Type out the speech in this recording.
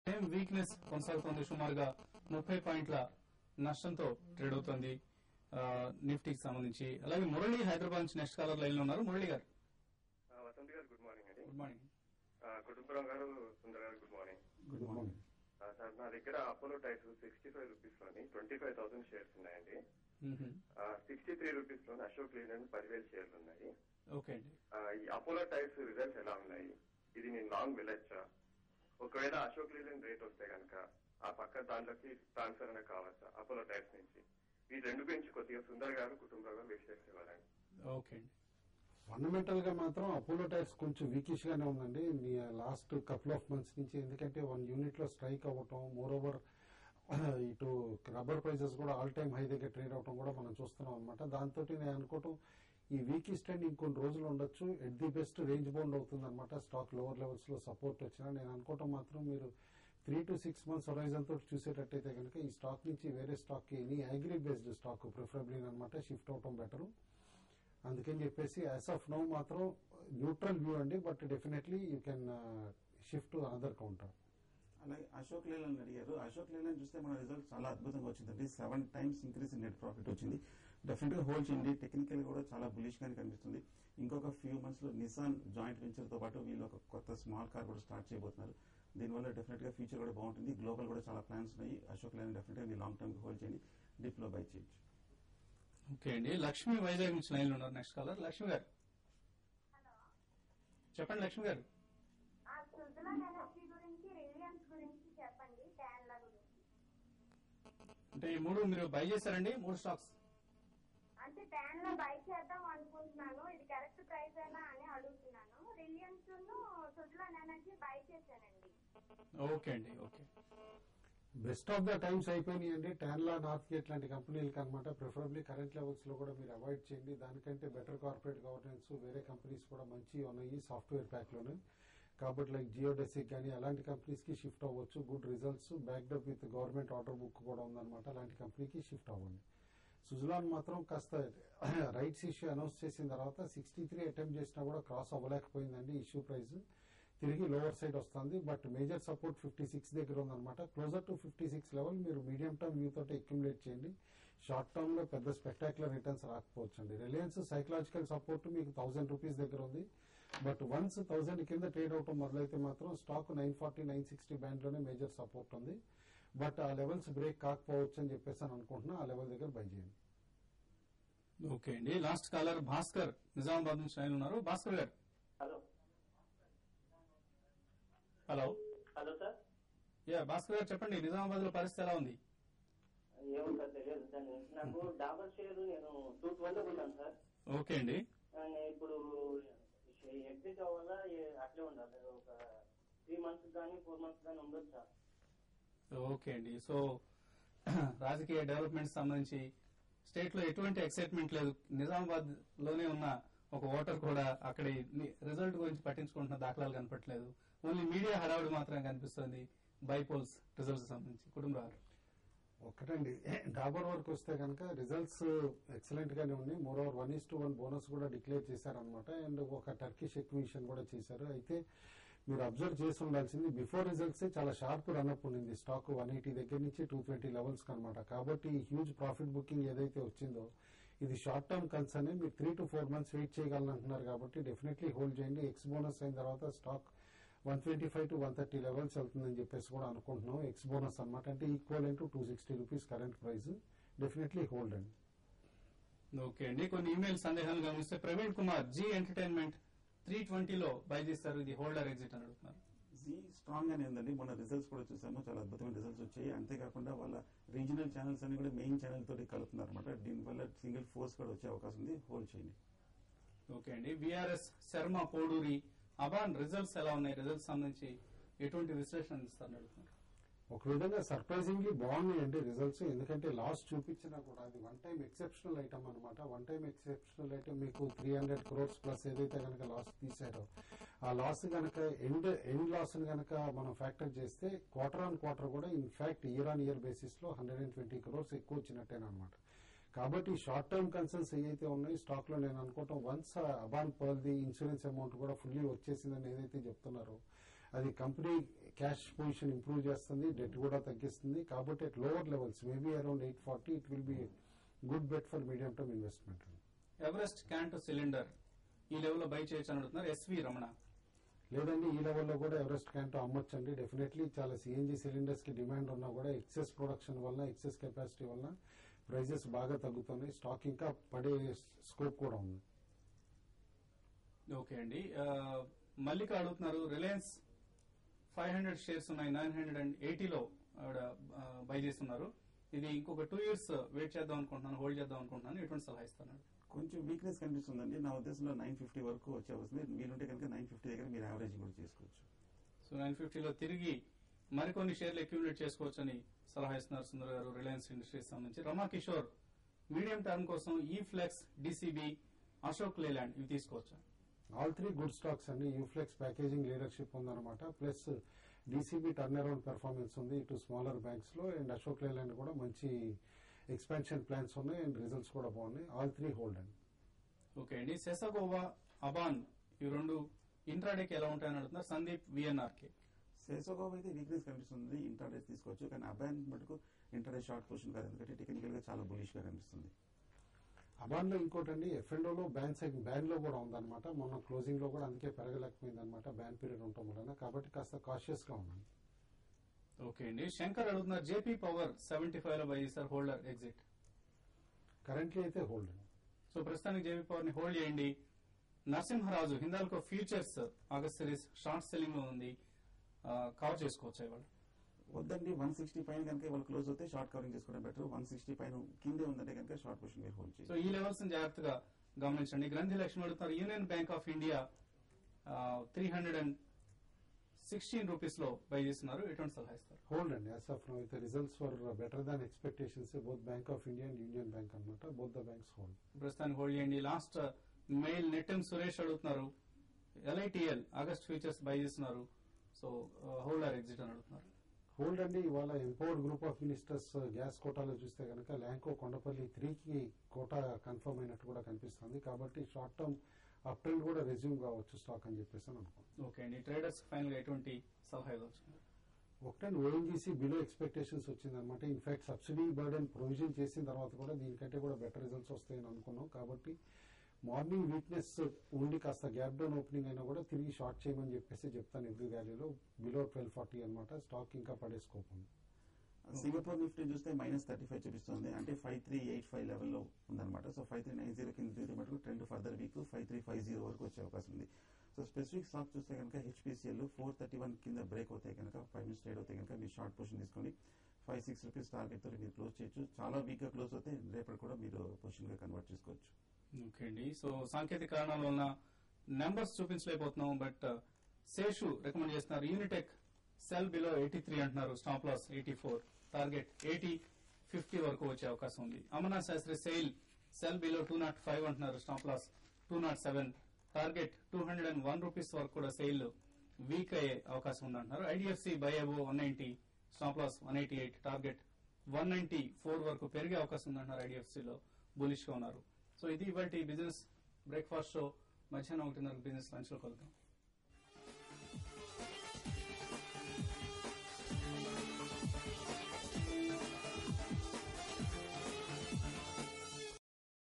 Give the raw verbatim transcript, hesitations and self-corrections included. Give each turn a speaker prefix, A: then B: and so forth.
A: Same weakness కొనసాగుతోంది. సుమారుగా ముప్పై పాయింట్ల నష్టంతో ట్రేడ్ అవుతోంది నిఫ్టీకి సంబంధించి. అలాగే మురళి హైదరాబాద్ నుంచి నెక్స్ట్ కాలర్ లైన్ లో ఉన్నారు. మురళి గారు.
B: వసంత్ గారు గుడ్ మార్నింగ్ అండి.
A: Good morning.
B: కుటుంబరావు గారు, సుందర్ గారు good morning.
C: Good morning
B: sir. నా దగ్గర Apollo tyres sixty five rupees లోని ట్వంటీ ఫైవ్ థౌసండ్ షేర్స్ ఉన్నాయండి. సిక్స్టీ త్రీ రూపీస్ లోని అశోక్ లీలాండ్ పదివేల షేర్లు ఉన్నాయి.
A: ఓకే అండి.
B: ఈ అపోలో టైర్స్ రిజల్ట్స్ ఎలా ఉన్నాయి? ఇది నేను లాంగ్ వెళ్ళొచ్చా? ఒకవేళ అశోక్ లీలాండ్ రేట్ వస్తే కనుక ఆ పక్క దాంట్లోకి ట్రాన్స్ఫర్ అనేది కావచ్చా అపోలో టైర్స్ నుంచి? ఈ రెండు గురించి కొద్దిగా సుందర్ గారు, కుటుంబరావు గారు విశ్లేషణ ఇవ్వాలండి.
A: ఓకే అండి.
C: ఫండమెంటల్ గా మాత్రం అపోలో టైర్స్ కొంచెం వీకిష్ గానే ఉందండి లాస్ట్ కపుల్ ఆఫ్ మంత్స్ నుంచి. ఎందుకంటే వన్ యూనిట్ లో స్ట్రైక్ అవ్వటం, మోర్ ఓవర్ ఇటు రబ్బర్ ప్రైజెస్ కూడా ఆల్ టైమ్ హై దగ్గర ట్రేడ్ అవటం కూడా మనం చూస్తున్నాం అనమాట. దాంతో నేను అనుకోవటం ఈ వీకిష్ ట్రెండ్ ఇంకొన్ని రోజులు ఉండొచ్చు. At the best range bound అవుతుంది అనమాట. స్టాక్ లోవర్ లెవెల్స్ లో సపోర్ట్ వచ్చినా నేను అనుకోవటం మాత్రం మీరు three to six months horizon తోటి చూసేటట్టయితే కనుక ఈ స్టాక్ నుంచి వేరే స్టాక్ కి any agri based stock preferable అనమాట షిఫ్ట్ అవటం బెటర్. అందుకని చెప్పేసి యాజ్ ఆఫ్ నౌ మాత్రం న్యూట్రల్ వ్యూ అండి. But definitely you can shift to another counter.
D: అలాగే అశోక్ లేలాండ్ అడిగారు. అశోక్ లేలాండ్ చూస్తే మన రిజల్ట్ చాలా అద్భుతంగా వచ్చిందండి. Seven times increase in net profit వచ్చింది. డెఫినెట్ గా హోల్డ్ చేయండి. టెక్నికల్ కూడా చాలా బులిష్ గానే కనిపిస్తుంది. ఇంకొక ఫ్యూ మంత్స్ లో నిసాన్ జాయింట్ వెంచర్ తో పాటు వీళ్ళు ఒక కొత్త స్మాల్ కార్ కూడా స్టార్ట్ చేయబోతున్నారు. దీనివల్ల డెఫినెట్ గా ఫ్యూచర్ కూడా బాగుంటుంది. గ్లోబల్ కూడా చాలా ప్లాన్స్ ఉన్నాయి. అశోక్ లేలాండ్ డెఫినెట్ గా మీ లాంగ్ టర్మ్ కి హోల్డ్ చేయండి. డిప్ లో బై చేయొచ్చు.
A: ఓకే అండి. లక్ష్మి వైజాగ్ నుంచి లైన్ లో ఉన్నారు. నెక్స్ట్ కాలర్ లక్ష్మి గారు. చెప్పండి లక్ష్మి గారు. అంటే ఈ మూడు మీరు బై చేశారండి? మూడు స్టాక్స్
E: అంటే ట్యాన్ లో బై చేద్దాం అనుకుంటున్నాను. ఇది కరెక్ట్ ప్రైస్ అయినా అని అడుగుతున్నాను. రిలయన్స్ సుజలాన్ ఎనర్జీ బై చేశానండి.
A: ఓకే అండి. Okay.
C: Best of the times అయిపోయినాయండి టాన్లా, నార్త్ గేట్ లాంటి కంపెనీలకి అనమాట. ప్రిఫరబ్లీ కరెంట్ లెవెల్స్ లో కూడా మీరు అవాయిడ్ చేయండి. దానికంటే బెటర్ కార్పొరేట్ గవర్నెన్స్ వేరే కంపెనీస్ కూడా మంచి ఉన్నాయి సాఫ్ట్వేర్ ప్యాక్ లోనే. కాబట్టి లైక్ జియోడెసిక్ కానీ అలాంటి కంపెనీస్ కి షిఫ్ట్ అవ్వచ్చు. Good results backed up with government order book కూడా ఉందన్నమాట. అలాంటి కంపెనీకి షిఫ్ట్ అవ్వండి. సుజలాన్ మాత్రం కాస్త రైట్స్ ఇష్యూ అనౌన్స్ చేసిన తర్వాత సిక్స్టీ త్రీ అటెంప్ట్ చేసినా కూడా క్రాస్ అవ్వలేకపోయిందండి ఇష్యూ ప్రైస్. తిరిగి లోవర్ సైడ్ వస్తుంది. But major support fifty six దగ్గర ఉందన్నమాట. Closer to fifty six level మీరు మీడియం టర్మ్ వ్యూ తోటి అక్యుములేట్ చేయండి. షార్ట్ టర్మ్ లో పెద్ద స్పెక్టాక్యులర్ రిటర్న్స్ రాకపోవచ్చు అండి. రిలయన్స్ సైకలాజికల్ సపోర్ట్ మీకు థౌసండ్ రూపీస్ దగ్గర ఉంది. బట్ వన్స్ థౌసండ్ కింద ట్రేడ్ అవటం మొదలైతే మాత్రం stock nine forty nine sixty band లోనే మేజర్ సపోర్ట్ ఉంది. బట్ ఆ లెవెల్స్ బ్రేక్ కాకపోవచ్చు అని చెప్పేసి అని అనుకుంటున్నా. ఆ లెవెల్ దగ్గర బై చేయండి.
A: ఓకే అండి. లాస్ట్ కాలర్ భాస్కర్ నిజామాబాద్ నుంచి లైన్ ఉన్నారు. భాస్కర్ గారు.
F: Hello
A: hello
F: hello sir.
A: Yeah Bhaskar గారు చెప్పండి. నిజామాబాద్ లో పరిస్థితి ఎలా ఉంది?
F: ఏమో సార్ తెలియదు సార్. నాకు డాబర్ షేర్ నేను టూ ట్వెల్వ్ ఉన్నాను సార్.
A: ఓకే అండి.
F: ఇప్పుడు ఎగ్జిట్ అవ్వాలా అట్లే ఉండాలి? ఒక త్రీ మంత్స్ కానీ ఫోర్ మంత్స్ కానీ ఉండదు సార్.
A: ఓకే అండి. సో రాజకీయ డెవలప్మెంట్ సంబంధించి స్టేట్ లో ఎటువంటి ఎక్సైట్మెంట్ లేదు. నిజామాబాద్ లోనే ఉన్న ఒక ఓటర్ కూడా అక్కడ రిజల్ట్ గురించి పట్టించుకుంటున్న దాఖలాలు కనపట్లేదు. ఓన్లీ మీడియా హడావుడి మాత్రం కనిపిస్తుంది బైపోల్స్ రిజల్ట్స్ సంబంధించి. కుటుంబాలు
C: ఒక్కటండి డాబర్ వరకు వస్తే కనుక రిజల్ట్స్ ఎక్సలెంట్ గానే ఉన్నాయి. Moreover one is to one bonus కూడా డిక్లేర్ చేశారనమాట. అండ్ ఒక టర్కిష్ ఎక్విజిషన్ కూడా చేశారు. అయితే మీరు అబ్జర్వ్ చేసి ఉండాల్సింది బిఫోర్ రిజల్ట్స్ చాలా షార్ప్ రన్అప్ ఉండింది స్టాక్ వన్ ఎయిటీ దగ్గర నుంచి టూ ట్వంటీ లెవెల్స్ అనమాట. కాబట్టి హ్యూజ్ ప్రాఫిట్ బుకింగ్ ఏదైతే వచ్చిందో ఇది షార్ట్ టర్మ్ కన్సర్న్. మీరు three to four months wait చేయగలనంటున్నారు కాబట్టి డెఫినెట్లీ హోల్డ్ చేయండి. ఎక్స్ బోనస్ అయిన తర్వాత stock one twenty five to one thirty levels వెళ్తుందని చెప్పేసి కూడా అనుకుంటున్నాం. ఎక్స్ బోనస్ అనమాట. అంటే equal to two sixty rupees current price. Definitely hold అండి.
A: ఓకే అండి. కొన్ని ఇమెయిల్ సందేహాలు గమనిస్తే ప్రవీణ్ కుమార్ జీ ఎంటర్టైన్మెంట్ త్రీ ట్వంటీలో బై చేస్తారు. ఇది హోల్డర్ ఎగ్జిట్ అని అడుగుతున్నారు.
D: జీ స్ట్రాంగ్ గానే ఉందండి. మన రిజల్ట్స్ కూడా చూసాము. చాలా అద్భుతమైన రిజల్ట్స్ వచ్చాయి. అంతేకాకుండా వాళ్ళ రీజనల్ ఛానల్స్ అన్ని కూడా మెయిన్ ఛానల్ తోటి కలుపుతున్నారు అనమాట. దీనివల్ల సింగిల్ ఫోర్స్ కూడా వచ్చే అవకాశం ఉంది. హోల్డ్ చేయండి.
A: ఓకే అండి. విఆర్ఎస్ శర్మ పోడూరి అబాన్ రిజల్ట్స్ ఎలా ఉన్నాయి? రిజల్ట్స్ సంబంధించి ఎటువంటి విశ్లేషణ ఇస్తారని అడుగుతున్నారు.
C: ఒక విధంగా సర్ప్రైజింగ్లీ బాగున్నాయండి రిజల్ట్స్. ఎందుకంటే లాస్ చూపించినా కూడా అది వన్ టైం ఎక్సెప్షనల్ ఐటమ్ అనమాట. వన్ టైం ఎక్సెప్షనల్ ఐటమ్ మీకు త్రీ హండ్రెడ్ క్రోర్స్ ప్లస్ ఏదైతే కనుక లాస్ తీశారో ఆ లాస్ కనుక ఎండ్ ఎండ్ లాస్ కనుక మనం ఫ్యాక్టర్ చేస్తే క్వార్టర్ ఆన్ క్వార్టర్ కూడా in fact year on year basis లో హండ్రెడ్ అండ్ ట్వంటీ క్రోర్స్ ఎక్కువ వచ్చినట్టేనమాట. కాబట్టి షార్ట్ టర్మ్ కన్సర్న్స్ ఏదైతే ఉన్నాయో స్టాక్ లో నేను అనుకోవటం once Aban Pearl the insurance amount కూడా ఫుల్లీ వచ్చేసిందని ఏదైతే చెప్తున్నారో అది కంపెనీ క్యాష్ పొజిషన్ ఇంప్రూవ్ చేస్తుంది, డెట్ కూడా తగ్గిస్తుంది. కాబట్టి at lower levels maybe around eight forty it will be good bet for medium term investment.
A: Everest Kanto cylinder ఈ లెవెల్లో బై చేయొచ్చు అని అడుగుతున్నారు ఎస్వి రమణ.
C: లేదండి, ఈ లెవెల్లో కూడా ఎవరెస్ట్ క్యాంటో అమ్మొచ్చండి. డెఫినెట్లీ చాలా సిఎన్జి సిలిండర్స్ కి డిమాండ్ ఉన్నా కూడా ఎక్సెస్ ప్రొడక్షన్ వల్ల, ఎక్సెస్ కెపాసిటీ వల్ల ప్రైజెస్ బాగా తగ్గుతున్నాయి. స్టాక్ ఇంకా పడే స్కోప్ కూడా ఉంది.
A: ఓకే అండి. మల్లిక అడుగుతున్నారు రిలయన్స్ ఫైవ్ హండ్రెడ్ షేర్స్ ఉన్నాయి, నైన్ హండ్రెడ్ అండ్ ఎయిటీలో ఆవిడ బై చేస్తున్నారు. ఇది ఇంకొక టూ ఇయర్స్ వెయిట్ చేద్దాం అనుకుంటున్నాను, హోల్డ్ చేద్దాం అనుకుంటున్నాను. ఎటువంటి సలహా ఇస్తాను?
D: కొంచెం వీక్నెస్ కనిపిస్తుందండి. నా ఉద్దేశంలో నైన్ ఫిఫ్టీ వరకు వచ్చే వస్తుంది. మీరుంటే కనుక నైన్ ఫిఫ్టీ దగ్గర మీరు యావరేజ్ కూడా చేసుకోవచ్చు.
A: సో నైన్ ఫిఫ్టీలో తిరిగి మరికొన్ని షేర్లు అక్యూములేట్ చేసుకోవచ్చు అని సలహా ఇస్తున్నారు సుందర్ గారు రిలయన్స్ ఇండస్ట్రీస్ సంబంధించి. రమా కిషోర్ మీడియం టర్మ్ కోసం ఈ ఫ్లెక్స్, డిసిబి, అశోక్ లేలాండ్ ఇవి తీసుకోవచ్చా?
C: ఆల్ త్రీ గుడ్ స్టాక్స్ అండి. యూఫ్లెక్స్ ప్యాకేజింగ్ లీడర్షిప్ ఉందన్నమాట, plus DCB turn around performance ఉంది ఇటు స్మాలర్ బ్యాంక్స్ లో, అండ్ అశోక్ లేలాండ్ కూడా మంచి ఎక్స్పాన్షన్ ప్లాన్స్ ఉన్నాయి అండ్ రిజల్ట్స్ కూడా బాగున్నాయి. ఆల్ త్రీ హోల్డ్ అండి.
A: ఓకే అండి. సెసగోవా, అబాన్ ఇవి రెండు ఇంట్రాడేకి ఎలా ఉంటాయని అడుగుతున్నారు సందీప్ విఎన్ఆర్కే.
D: సెసోగోవా అయితే వీక్నెస్ కనిపిస్తుంది, ఇంటర్డే తీసుకోవచ్చు. కానీ అబాన్ మటుకు ఇంటర్డే షార్ట్ పొజిషన్ కాదు, ఎందుకంటే టెక్నికల్ గా చాలా బులిష్ గా కనిపిస్తుంది.
C: అబాన్ లో ఇంకోటండి ఎఫ్ఎండోలో బ్యాన్ బ్యాన్ లో కూడా ఉందన్నమాట. మొన్న క్లోజింగ్ లో కూడా అందుకే పెరగలేకపోయింది అనమాట, బ్యాన్ పీరియడ్ ఉండటం వలన. కాబట్టి కాస్త కాషియస్ గా ఉన్నాను.
A: ఓకే అండి. శంకర్ అడుగుతున్నారు జేపీ పవర్ సెవెంటీ ఫైవ్ లో బై చేశారు, హోల్డర్ ఎగ్జిట్.
C: కరెంట్లీ అయితే హోల్డ్ అండి.
A: సో ప్రస్తుతానికి జేపీ పవర్ ని హోల్డ్ చేయండి. Narasimharaju Hindalco futures August series short selling లో ఉంది, కవర్ చేసుకోవచ్చు ఇవాళ?
D: వద్దండి, వన్ సిక్స్టీ పైన కనుక ఇవాళ క్లోజ్ అవుతే షార్ట్ కవరింగ్ చేసుకోవడం బెటర్. వన్ సిక్స్టీ పైన కిందే ఉందంటే కనుక షార్ట్ పొజిషన్ మీరు హోల్డ్ చేయండి.
A: సో ఈ లెవెల్స్ జాగ్రత్తగా గమనించండి. గ్రంథి లక్ష్మి అడుగుతారు Union Bank of India three hundred and sixteen rupees లో బై చేస్తున్నారు, ఎటువంటి సలహా ఇస్తారు?
C: హోల్డ్ అండి. యాజ్ ఆఫ్ నౌ అయితే results far better than expectations both Bank of India and Union Bank అనమాట, బోత్ ద బ్యాంక్స్ హోల్డ్.
A: ప్రస్తుతానికి హోల్డ్ చేయండి. లాస్ట్ మెయిల్ నెట్టెం సురేష్ అడుగుతున్నారు ఎల్ఐటిఎల్ ఆగస్ట్ ఫ్యూచర్స్ బై చేస్తున్నారు, సో హోల్డర్ ఎగ్జిట్ అని అడుగుతున్నారు.
C: హోల్డ్ అండి. ఇవాళ empowered group of ministers gas కోటాలో చూస్తే కనుక ల్యాంకో కొండపల్లి త్రీకి కోటా కన్ఫర్మ్ అయినట్టు కూడా కనిపిస్తుంది. కాబట్టి షార్ట్ టర్మ్ అప్ ట్రెండ్ కూడా రెజ్యూమ్ కావచ్చు స్టాక్ అని చెప్పేసి అనుకుంటున్నాను.
A: ఓకే అండి. ట్రేడర్స్ ఫైనల్ గా ఎటువంటి సలహా ఇవ్వచ్చున్నారు?
C: ఒకటే ఓఎన్జీసీ బిలో ఎక్స్పెక్టేషన్స్ వచ్చిందనమాట. ఇన్ఫాక్ట్ సబ్సిడీ బర్డెన్ ప్రొవిజన్ చేసిన తర్వాత కూడా దీనికంటే కూడా బెటర్ రిజల్ట్స్ వస్తాయని అనుకున్నాం. కాబట్టి మార్నింగ్ వీక్నెస్ ఉండి కాస్త గ్యాప్ డౌన్ ఓపెనింగ్ అయినా కూడా తిరిగి షార్ట్ చేయమని చెప్పేసి చెప్తాను. ఎవ్రీ వ్యాలీలో బిలో ట్వెల్వ్ ఫార్టీ అనమాట, స్టాక్ ఇంకా పడే స్కోప్ ఉంది.
D: సింగపూర్ నిఫ్టీ చూస్తే మైనస్ థర్టీ ఫైవ్ చూపిస్తుంది, అంటే ఫైవ్ త్రీ ఎయిట్ ఫైవ్ లెవెల్లో ఉందన్నమాట. So five three nine zero కింద దిగితే మటుకు trend further weak five three five zero వరకు వచ్చే అవకాశం ఉంది. సో స్పెసిఫిక్ స్టాక్ చూస్తే కనుక హెచ్పీసీఎల్ ఫోర్ థర్టీ వన్ కింద బ్రేక్ అవుతాయి కనుక ఫైవ్ మినిట్స్ ట్రేడ్ అవుతాయి కనుక మీరు షార్ట్ పొజిషన్ తీసుకోండి. ఫైవ్ సిక్స్ రూపీస్ టార్గెట్ తో మీరు క్లోజ్ చేయొచ్చు. చాలా వీక్ గా క్లోజ్ అవుతే రేపటి కూడా మీరు పొజిషన్ గా కన్వర్ట్ చేసుకోవచ్చు.
A: ఓకే అండి. సో సాంకేతిక కారణాల వలన నెంబర్స్ చూపించలేకపోతున్నాం, బట్ శేషు రికమెండ్ చేస్తున్నారు Unitech sell below eighty three అంటున్నారు, stop loss eighty four, target eighty fifty వరకు వచ్చే అవకాశం ఉంది. Amarnath Shastri SAIL sell below two not five అంటున్నారు, stop loss two not seven, target two hundred and one rupees వరకు కూడా SAIL weak అయ్యే అవకాశం ఉంది అంటున్నారు. IDFC buy above one ninety, stop loss one eighty eight, target one ninety four వరకు పెరిగే అవకాశం ఉంది అంటున్నారు. ఐడిఎఫ్సిలో బులిష్ గా ఉన్నారు. సో ఇది ఇవాళ బిజినెస్ బ్రేక్ఫాస్ట్ షో. మధ్యాహ్నం ఒకటిన్నర బిజినెస్ లంచ్ లో కలుద్దాం.